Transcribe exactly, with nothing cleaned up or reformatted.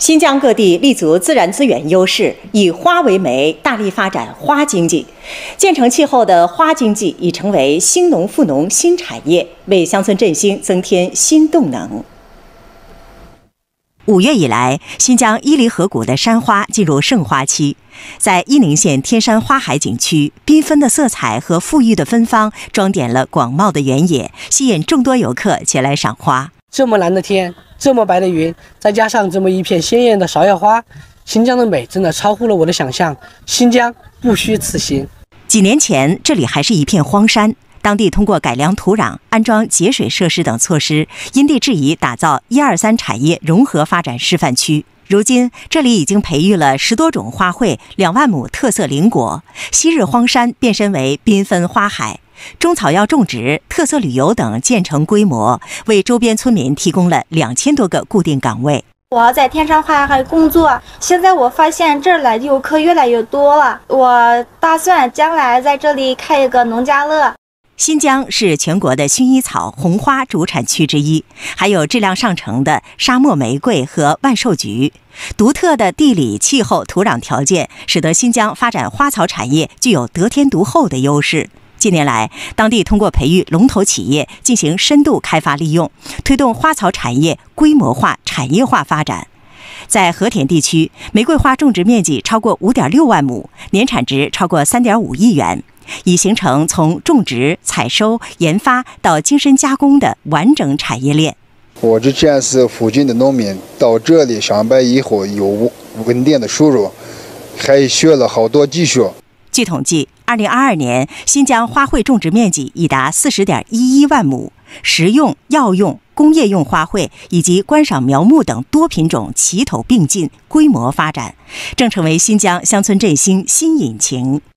新疆各地立足自然资源优势，以花为媒，大力发展花经济。渐成气候的花经济已成为兴农富农新产业，为乡村振兴增添新动能。五月以来，新疆伊犁河谷的山花进入盛花期。在伊宁县天山花海景区，缤纷的色彩和馥郁的芬芳装点了广袤的原野，吸引众多游客前来赏花。 这么蓝的天，这么白的云，再加上这么一片鲜艳的芍药花，新疆的美真的超乎了我的想象。新疆不虚此行。 几年前，这里还是一片荒山。当地通过改良土壤、安装节水设施等措施，因地制宜打造一二三产业融合发展示范区。如今，这里已经培育了十多种花卉，两万亩特色林果，昔日荒山变身为缤纷花海。中草药种植、特色旅游等渐成规模，为周边村民提供了两千多个固定岗位。 我在天山花海工作，现在我发现这儿来的游客越来越多了。我打算将来在这里开一个农家乐。 新疆是全国的薰衣草、红花主产区之一，还有质量上乘的沙漠玫瑰和万寿菊。独特的地理、气候、土壤条件，使得新疆发展花草产业具有得天独厚的优势。近年来，当地通过培育龙头企业进行深度开发利用，推动花草产业规模化、产业化发展。在和田地区，玫瑰花种植面积超过 五点六万亩，年产值超过 三点五亿元，已形成从种植、采收、研发到精深加工的完整产业链。 我之前是附近的农民，到这里上班以后有稳定的收入，还学了好多技术。 据统计，二零二二年新疆花卉种植面积已达 四十点一一万亩，食用、药用、工业用花卉以及观赏苗木等多品种齐头并进，规模发展，正成为新疆乡村振兴新引擎。